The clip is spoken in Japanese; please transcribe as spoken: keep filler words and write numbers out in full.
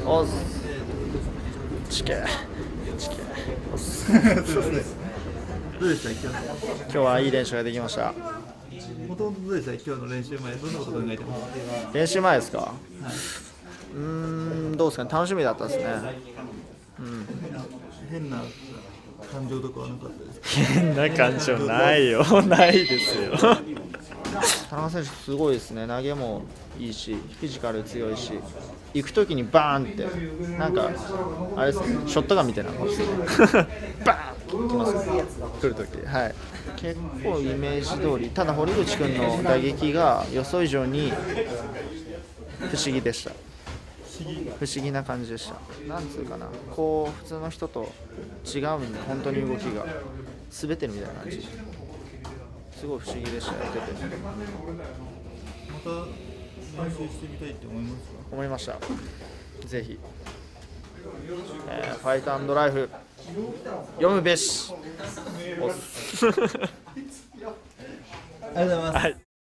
おっチケチケおっすどうでした今日の今日はいい練習ができました。 もともとどうでした今日の練習前どんなこと考えてますか？ 練習前ですか、 はうーんどうですかね、楽しみだったですね。うん、 変な感情とかはなかったですか？ 変な感情ないよないですよ田中選手すごいですね。投げもいいしフィジカル強いし、行く時にバーンってなんかあれですね、ショットガンみたいな感じですねバーン来ますね、来る時。はい、結構イメージ通り。ただ堀口君の打撃が予想以上に不思議でした。不思議な感じでした。なんつうかな、こう普通の人と違うんで、本当に動きが滑ってるみたいな感じ、すごい不思議でした。やっててまた練習してみたいって思いますか？ 思いました。ぜひ、えーファイト&ライフ読むべしおっすありがとうございます。 はい。